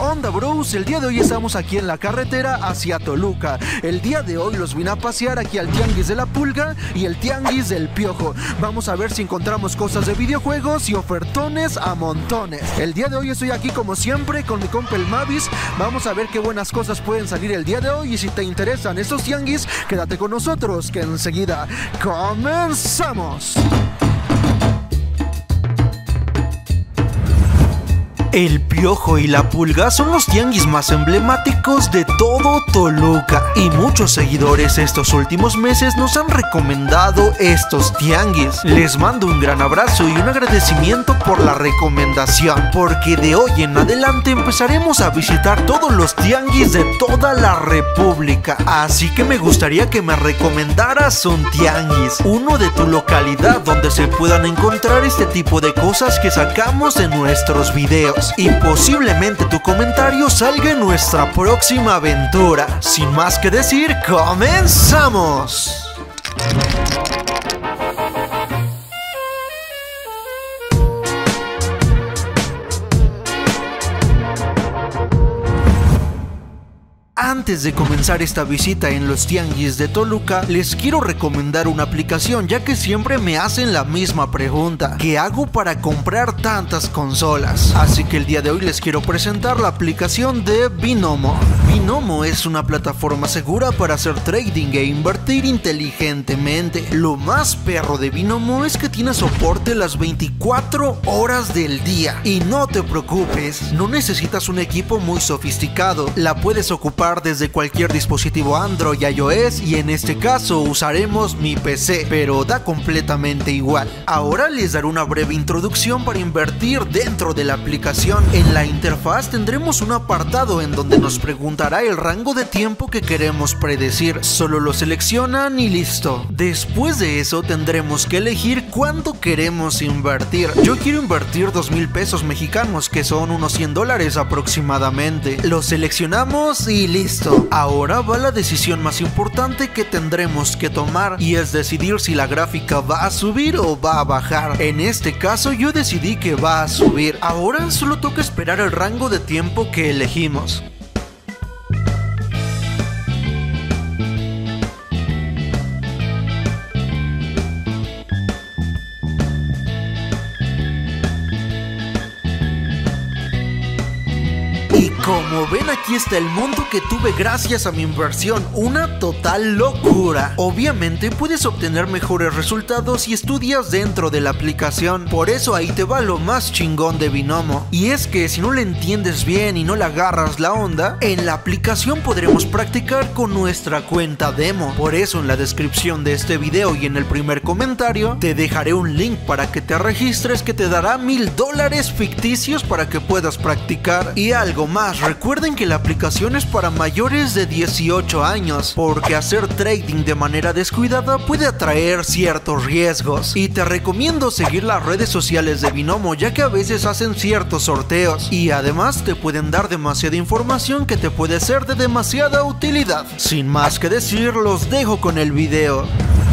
Onda bros, el día de hoy estamos aquí en la carretera hacia Toluca. El día de hoy los vine a pasear aquí al tianguis de la Pulga y el tianguis del Piojo. Vamos a ver si encontramos cosas de videojuegos y ofertones a montones. El día de hoy estoy aquí como siempre con mi compa el Mavis. Vamos a ver qué buenas cosas pueden salir el día de hoy, y si te interesan estos tianguis, quédate con nosotros que enseguida comenzamos. El Piojo y la Pulga son los tianguis más emblemáticos de todo Toluca, y muchos seguidores estos últimos meses nos han recomendado estos tianguis. Les mando un gran abrazo y un agradecimiento por la recomendación, porque de hoy en adelante empezaremos a visitar todos los tianguis de toda la república. Así que me gustaría que me recomendaras un tianguis, uno de tu localidad, donde se puedan encontrar este tipo de cosas que sacamos en nuestros videos. Y posiblemente tu comentario salga en nuestra próxima aventura. Sin más que decir, ¡comenzamos! Antes de comenzar esta visita en los tianguis de Toluca, les quiero recomendar una aplicación, ya que siempre me hacen la misma pregunta: ¿qué hago para comprar tantas consolas? Así que el día de hoy les quiero presentar la aplicación de Binomo. Binomo es una plataforma segura para hacer trading e invertir inteligentemente. Lo más perro de Binomo es que tiene soporte las 24 horas del día. Y no te preocupes, no necesitas un equipo muy sofisticado, la puedes ocupar desde cualquier dispositivo Android y iOS, y en este caso usaremos mi PC, pero da completamente igual. Ahora les daré una breve introducción para invertir dentro de la aplicación. En la interfaz tendremos un apartado en donde nos preguntará el rango de tiempo que queremos predecir. Solo lo seleccionan y listo. Después de eso tendremos que elegir cuánto queremos invertir. Yo quiero invertir 2,000 pesos mexicanos, que son unos $100 aproximadamente. Lo seleccionamos y listo. Ahora va la decisión más importante que tendremos que tomar, y es decidir si la gráfica va a subir o va a bajar. En este caso yo decidí que va a subir. Ahora solo toca esperar el rango de tiempo que elegimos. Como ven, aquí está el monto que tuve gracias a mi inversión, una total locura. Obviamente puedes obtener mejores resultados si estudias dentro de la aplicación, por eso ahí te va lo más chingón de Binomo. Y es que si no le entiendes bien y no le agarras la onda, en la aplicación podremos practicar con nuestra cuenta demo. Por eso en la descripción de este video y en el primer comentario te dejaré un link para que te registres, que te dará $1,000 ficticios para que puedas practicar. Y algo más, recuerden que la aplicación es para mayores de 18 años, porque hacer trading de manera descuidada puede atraer ciertos riesgos. Y te recomiendo seguir las redes sociales de Binomo, ya que a veces hacen ciertos sorteos, y además te pueden dar demasiada información que te puede ser de demasiada utilidad. Sin más que decir, los dejo con el video.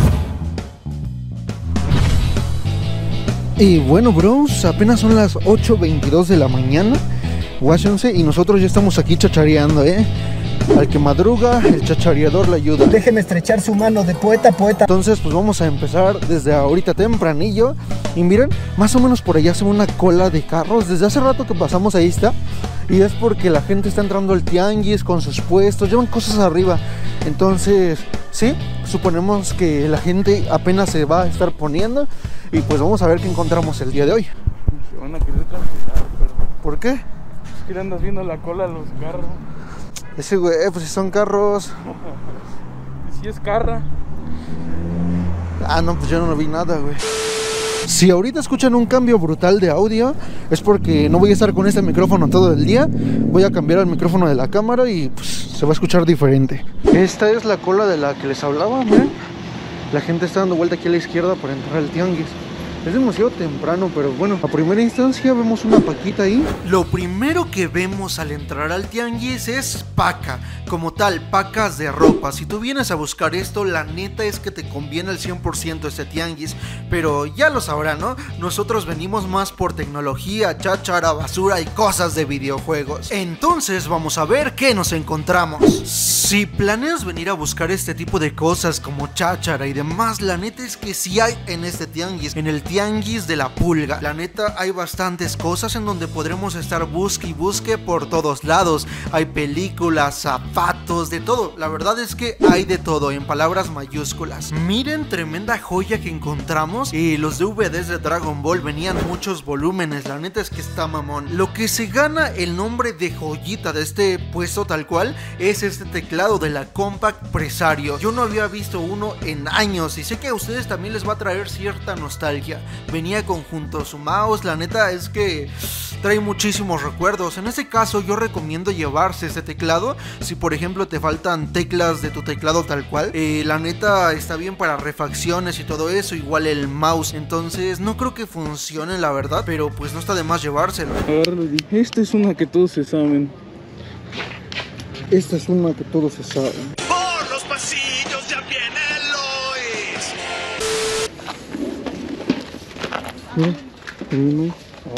Y bueno bros, apenas son las 8:22 de la mañana. Guáchense, y nosotros ya estamos aquí chachareando, Al que madruga, el chachareador le ayuda. Déjeme estrechar su mano de poeta a poeta. Entonces pues vamos a empezar desde ahorita tempranillo. Y miren, más o menos por allá se ve una cola de carros. Desde hace rato que pasamos ahí está. Y es porque la gente está entrando al tianguis con sus puestos, llevan cosas arriba. Entonces, sí, suponemos que la gente apenas se va a estar poniendo. Y pues vamos a ver qué encontramos el día de hoy. Se van a querer cancelar, pero... ¿Por qué? Es que andas viendo la cola a los carros. Ese güey, pues si son carros. Si es carra. Ah, no, pues yo no vi nada, güey. Si ahorita escuchan un cambio brutal de audio, es porque no voy a estar con este micrófono todo el día. Voy a cambiar el micrófono de la cámara y pues se va a escuchar diferente. Esta es la cola de la que les hablaba, miren. La gente está dando vuelta aquí a la izquierda para entrar al tianguis. Es demasiado temprano, pero bueno, a primera instancia vemos una paquita ahí. Lo primero que vemos al entrar al tianguis es paca, como tal, pacas de ropa. Si tú vienes a buscar esto, la neta es que te conviene al 100% este tianguis, pero ya lo sabrán, ¿no? Nosotros venimos más por tecnología, cháchara, basura y cosas de videojuegos. Entonces vamos a ver qué nos encontramos. Si planeas venir a buscar este tipo de cosas como cháchara y demás, la neta es que sí hay en este tianguis, en el tianguis de la pulga. La neta hay bastantes cosas en donde podremos estar busque y busque por todos lados. Hay películas, zapatos, de todo. La verdad es que hay de todo, en palabras mayúsculas. Miren, tremenda joya que encontramos. Y los DVDs de Dragon Ball venían muchos volúmenes. La neta es que está mamón. Lo que se gana el nombre de joyita de este puesto tal cual es este teclado de la Compaq Presario. Yo no había visto uno en años y sé que a ustedes también les va a traer cierta nostalgia. Venía conjunto su mouse, la neta es que trae muchísimos recuerdos. En este caso yo recomiendo llevarse este teclado si por ejemplo te faltan teclas de tu teclado tal cual. La neta está bien para refacciones y todo eso, igual el mouse. Entonces no creo que funcione la verdad, pero pues no está de más llevárselo. Esta es una que todos se saben. Esta es una que todos se saben. Por los pasillos ya viene Lois. Mira,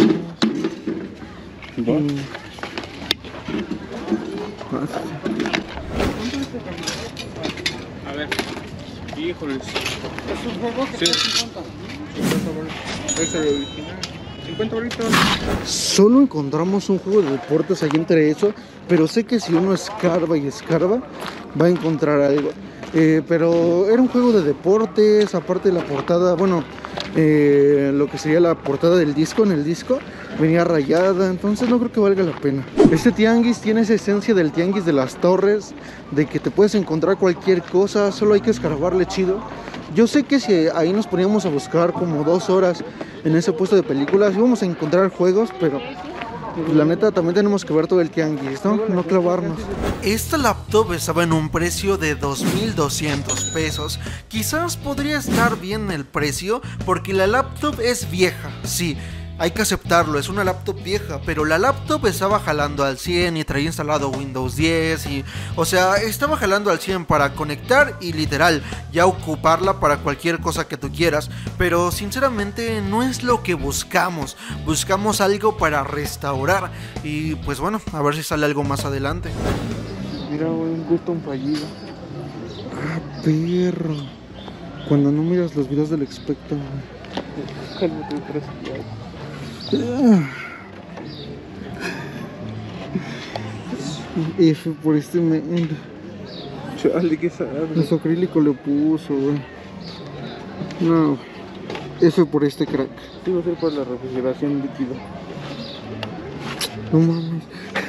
A ver, híjoles. Es un juego que Sí. está 50. 50 bolas. Ese es el original. 50 bolitas. solo encontramos un juego de deportes ahí entre eso, pero sé que si uno escarba y escarba va a encontrar algo. Pero era un juego de deportes, aparte de la portada, bueno, lo que sería la portada del disco, en el disco venía rayada, entonces no creo que valga la pena. Este tianguis tiene esa esencia del tianguis de las torres, de que te puedes encontrar cualquier cosa, solo hay que escarbarle chido. Yo sé que si ahí nos poníamos a buscar como 2 horas en ese puesto de películas íbamos a encontrar juegos, pero la neta también tenemos que ver todo el tianguis, ¿no? No clavarnos. Esta laptop estaba en un precio de 2,200 pesos. Quizás podría estar bien el precio porque la laptop es vieja, sí. Hay que aceptarlo, es una laptop vieja, pero la laptop estaba jalando al 100 y traía instalado Windows 10 y... O sea, estaba jalando al 100 para conectar y literal, ya ocuparla para cualquier cosa que tú quieras. Pero sinceramente no es lo que buscamos, buscamos algo para restaurar. Y pues bueno, a ver si sale algo más adelante. Mira, güey, un custom fallido. Ah, perro. Cuando no miras los videos del Expecto, Cálmate, trasteado. F por este men. Chale, qué sabe. Los acrílico le puso, güey. No. F por este crack. Sí, va a ser para la refrigeración líquida. No mames.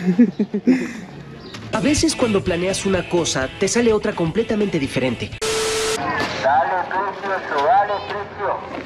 A veces cuando planeas una cosa, te sale otra completamente diferente. Dale, precioso, dale, precio.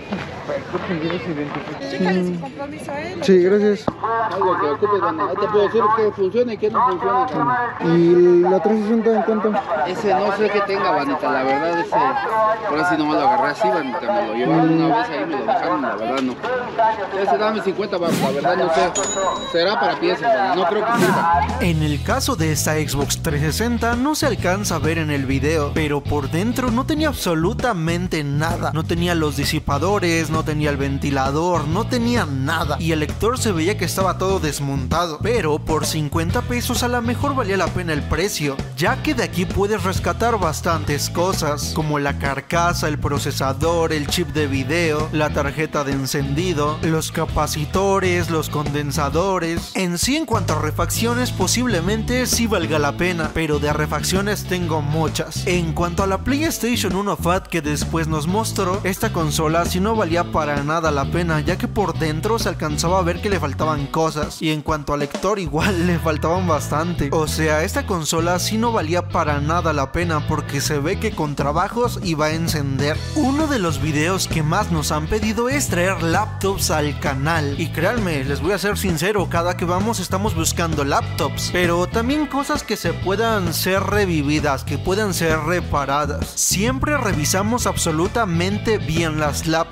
Chécale su compromiso a él. Sí, gracias. Algo que ocupe, no te puedo decir que funcione y que no funcione. ¿Y la 360 en cuánto? Ese no sé qué tenga, bandita, la verdad ese, por así nomás lo agarré así, bandita, me lo llevaron una vez ahí, me lo dejaron, la verdad no. Ese dame 50 baros, la verdad no sé, será para piezas, bandita, no creo que sirva. En el caso de esta Xbox 360 no se alcanza a ver en el video, pero por dentro no tenía absolutamente nada. No tenía los disipadores, no tenía el ventilador, no tenía nada. Y el lector se veía que estaba todo desmontado. Pero por 50 pesos a lo mejor valía la pena el precio, ya que de aquí puedes rescatar bastantes cosas, como la carcasa, el procesador, el chip de video, la tarjeta de encendido, los capacitores, los condensadores. En sí, en cuanto a refacciones, posiblemente sí valga la pena, pero de refacciones tengo muchas. En cuanto a la PlayStation 1 Fat que después nos mostró, esta consola sí no valía para nada la pena, ya que por dentro se alcanzaba a ver que le faltaban cosas, y en cuanto al lector igual le faltaban bastante. O sea, esta consola sí no valía para nada la pena, porque se ve que con trabajos iba a encender. Uno de los videos que más nos han pedido es traer laptops al canal, y créanme, les voy a ser sincero, cada que vamos estamos buscando laptops, pero también cosas que se puedan ser revividas, que puedan ser reparadas. Siempre revisamos absolutamente bien las laptops.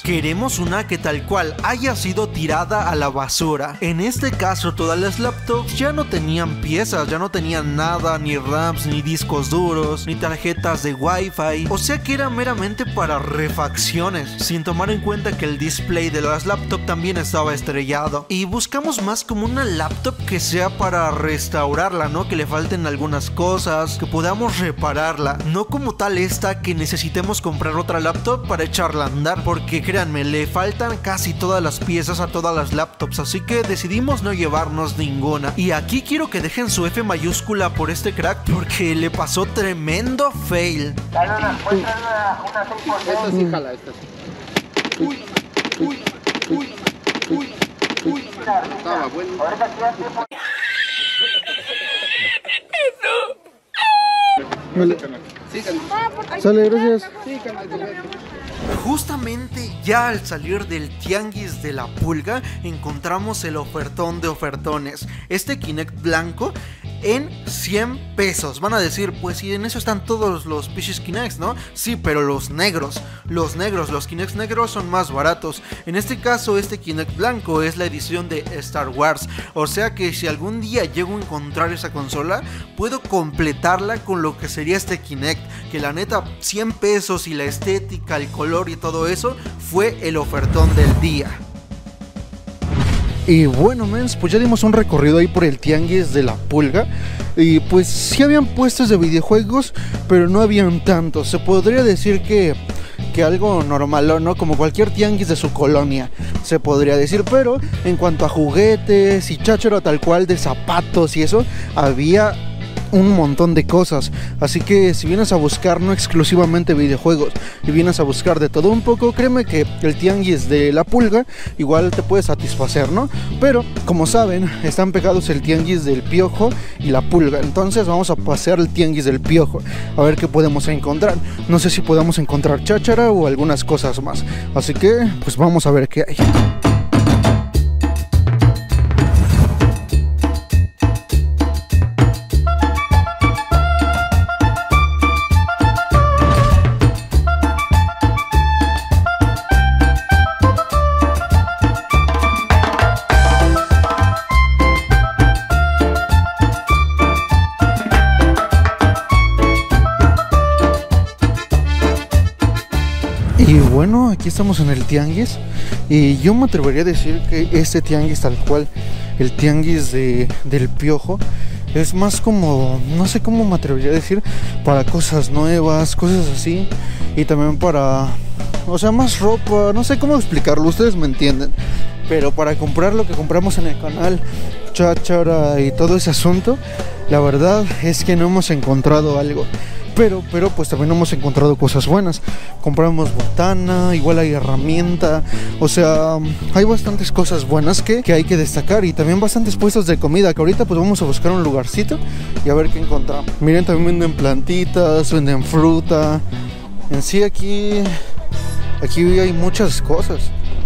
Queremos una que tal cual haya sido tirada a la basura. En este caso todas las laptops ya no tenían piezas, ya no tenían nada, ni RAMs, ni discos duros, ni tarjetas de Wi-Fi. O sea que era meramente para refacciones, sin tomar en cuenta que el display de las laptops también estaba estrellado. Y buscamos más como una laptop que sea para restaurarla, ¿no? Que le falten algunas cosas, que podamos repararla. No como tal esta que necesitemos comprar otra laptop para echarla a andar, porque créanme, le faltan casi todas las piezas a todas las laptops, así que decidimos no llevarnos ninguna. Y aquí quiero que dejen su F mayúscula por este crack, porque le pasó tremendo fail. Esta sí jala, esta sí. Estaba bueno. Vale. Sí, canal. Sale, gracias. Sí, canal. Justamente ya al salir del tianguis de la Pulga encontramos el ofertón de ofertones. Este Kinect blanco en 100 pesos. Van a decir, pues si en eso están todos los pinches Kinects, ¿no? Sí, pero los Kinects negros son más baratos. En este caso, este Kinect blanco es la edición de Star Wars. O sea que si algún día llego a encontrar esa consola, puedo completarla con lo que sería este Kinect. Que la neta, 100 pesos y la estética, el color y todo eso, fue el ofertón del día. Y bueno, mens, pues ya dimos un recorrido ahí por el tianguis de la Pulga. Y pues sí habían puestos de videojuegos, pero no habían tantos. Se podría decir que algo normal, ¿no? Como cualquier tianguis de su colonia, se podría decir. Pero en cuanto a juguetes y cháchara tal cual de zapatos y eso, había un montón de cosas. Así que si vienes a buscar no exclusivamente videojuegos y vienes a buscar de todo un poco, créeme que el tianguis de la Pulga igual te puede satisfacer, ¿no? Pero como saben, están pegados el tianguis del Piojo y la Pulga. Entonces vamos a pasear el tianguis del Piojo a ver qué podemos encontrar. No sé si podamos encontrar cháchara o algunas cosas más. Así que pues vamos a ver qué hay. Y bueno, aquí estamos en el tianguis y yo me atrevería a decir que este tianguis tal cual, el tianguis del Piojo, es más como, no sé cómo me atrevería a decir, para cosas nuevas, cosas así, y también para, o sea, más ropa, no sé cómo explicarlo, ustedes me entienden. Pero para comprar lo que compramos en el canal, cháchara y todo ese asunto, la verdad es que no hemos encontrado algo. Pero pues también hemos encontrado cosas buenas. Compramos botana, igual hay herramienta. O sea, hay bastantes cosas buenas que hay que destacar. Y también bastantes puestos de comida, que ahorita pues vamos a buscar un lugarcito y a ver qué encontramos. Miren, también venden plantitas, venden fruta. En sí aquí hay muchas cosas.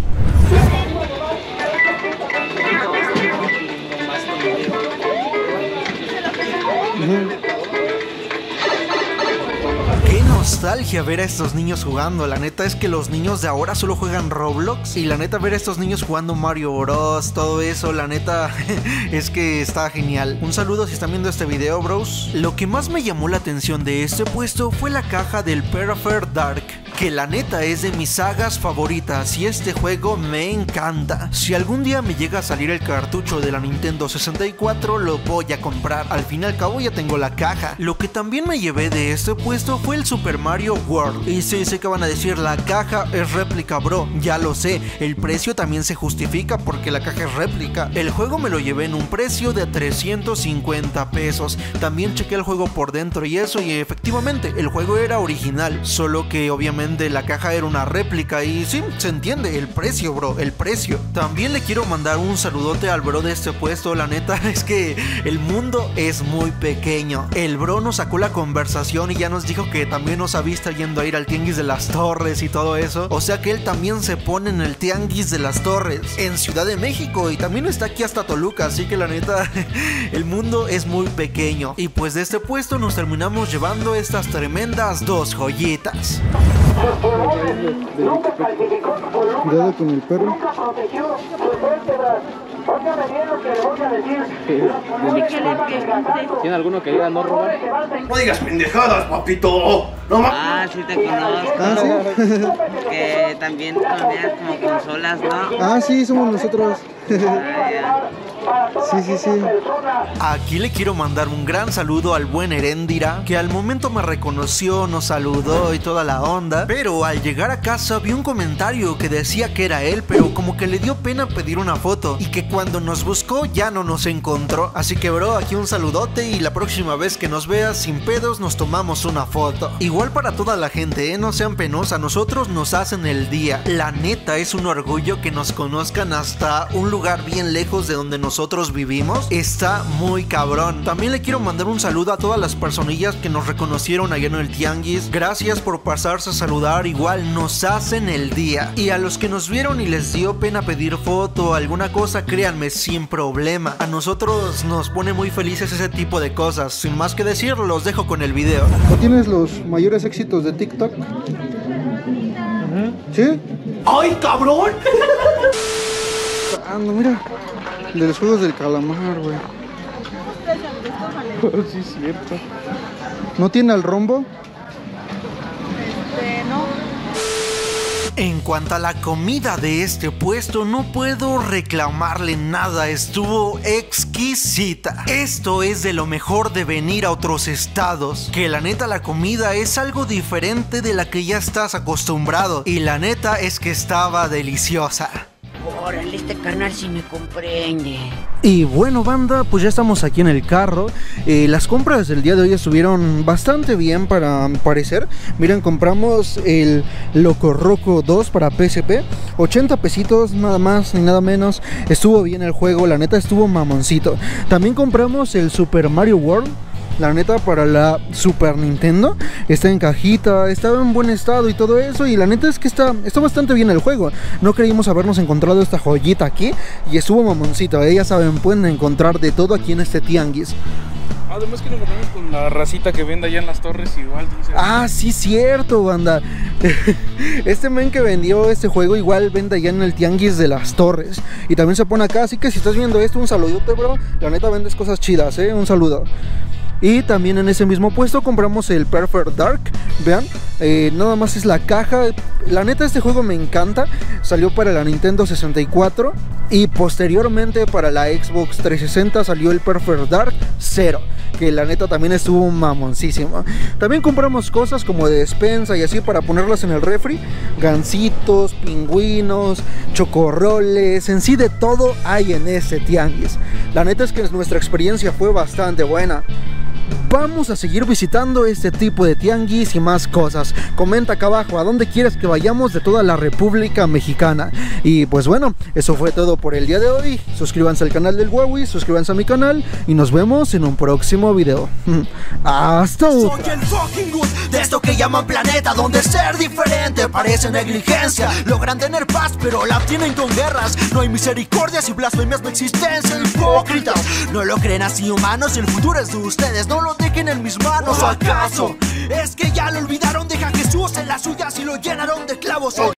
Nostalgia ver a estos niños jugando. La neta es que los niños de ahora solo juegan Roblox. Y la neta ver a estos niños jugando Mario Bros, todo eso, la neta es que está genial. Un saludo si están viendo este video, bros. Lo que más me llamó la atención de este puesto fue la caja del Parafair Dark, que la neta es de mis sagas favoritas y este juego me encanta. Si algún día me llega a salir el cartucho de la Nintendo 64, lo voy a comprar. Al fin y al cabo ya tengo la caja. Lo que también me llevé de este puesto fue el Super Mario World. Y sí, sé que van a decir, la caja es réplica, bro. Ya lo sé, el precio también se justifica porque la caja es réplica. El juego me lo llevé en un precio de 350 pesos. También chequé el juego por dentro y eso, y efectivamente el juego era original, solo que obviamente la caja era una réplica. Y sí, se entiende, el precio, bro, el precio. También le quiero mandar un saludote al bro de este puesto. La neta es que el mundo es muy pequeño. El bro nos sacó la conversación y ya nos dijo que también nos ha visto yendo a ir al tianguis de las Torres y todo eso. O sea que él también se pone en el tianguis de las Torres en Ciudad de México, y también está aquí hasta Toluca. Así que la neta el mundo es muy pequeño. Y pues de este puesto nos terminamos llevando estas tremendas dos joyitas. Cuidado con el perro. ¿Tiene alguno que diga no robar? No digas pendejadas, papito. No mames. Ah, sí te conozco. Ah, sí. Que también ponías como consolas, ¿no? Ah, sí, somos nosotros. Sí. Aquí le quiero mandar un gran saludo al buen Heréndira, que al momento me reconoció, nos saludó y toda la onda. Pero al llegar a casa vi un comentario que decía que era él, pero como que le dio pena pedir una foto y que cuando nos buscó ya no nos encontró. Así que bro, aquí un saludote y la próxima vez que nos veas sin pedos nos tomamos una foto. Igual para toda la gente, no sean penos, a nosotros nos hacen el día. La neta es un orgullo que nos conozcan hasta un lugar bien lejos de donde nosotros vivimos. Está muy cabrón. También le quiero mandar un saludo a todas las personillas que nos reconocieron allá en el tianguis. Gracias por pasarse a saludar, igual nos hacen el día. Y a los que nos vieron y les dio pena pedir foto o alguna cosa, créanme, sin problema. A nosotros nos pone muy felices ese tipo de cosas. Sin más que decir, los dejo con el video. ¿No tienes los mayores éxitos de TikTok? ¿Sí? ¡Ay, cabrón! Ah, no, mira. De los juegos del calamar, güey. Sí, es cierto. ¿No tiene al rombo? No. En cuanto a la comida de este puesto, no puedo reclamarle nada, estuvo exquisita. Esto es de lo mejor de venir a otros estados, que la neta la comida es algo diferente de la que ya estás acostumbrado, y la neta es que estaba deliciosa. Órale, este carnal sí me comprende. Y bueno, banda, pues ya estamos aquí en el carro. Las compras del día de hoy estuvieron bastante bien para parecer. Miren, compramos el Loco Roco 2 para PSP, 80 pesitos, nada más ni nada menos. Estuvo bien el juego, la neta estuvo mamoncito. También compramos el Super Mario World, la neta, para la Super Nintendo. Está en cajita, estaba en buen estado y todo eso. Y la neta es que está bastante bien el juego. No creímos habernos encontrado esta joyita aquí y estuvo mamoncito. Ya saben, pueden encontrar de todo aquí en este tianguis. Además que nos encontramos con la racita que vende allá en las torres igual. Dice. Ah, sí, cierto, banda. Este men que vendió este juego igual vende allá en el tianguis de las torres. Y también se pone acá, así que si estás viendo esto, un saludote, bro. La neta vendes cosas chidas, un saludo. Y también en ese mismo puesto compramos el Perfect Dark. Vean, nada más es la caja. La neta este juego me encanta. Salió para la Nintendo 64 y posteriormente para la Xbox 360 salió el Perfect Dark 0, que la neta también estuvo mamoncísimo. También compramos cosas como de despensa y así para ponerlas en el refri. Gancitos, pingüinos, chocorroles, en sí de todo hay en este tianguis. La neta es que nuestra experiencia fue bastante buena. Vamos a seguir visitando este tipo de tianguis y más cosas. Comenta acá abajo a dónde quieres que vayamos de toda la República Mexicana. Y pues bueno, eso fue todo por el día de hoy. Suscríbanse al canal del Huawei, suscríbanse a mi canal y nos vemos en un próximo video. Hasta luego. Soy el fucking good de esto que llaman planeta, donde ser diferente parece negligencia. Logran tener paz pero la obtienen con guerras. No hay misericordias y blasfemias no existencia. Hipócritas, no lo creen así humanos. El futuro es de ustedes, no lo dejen en mis manos. ¿O acaso es que ya lo olvidaron? Deja a Jesús en las suyas y lo llenaron de clavos.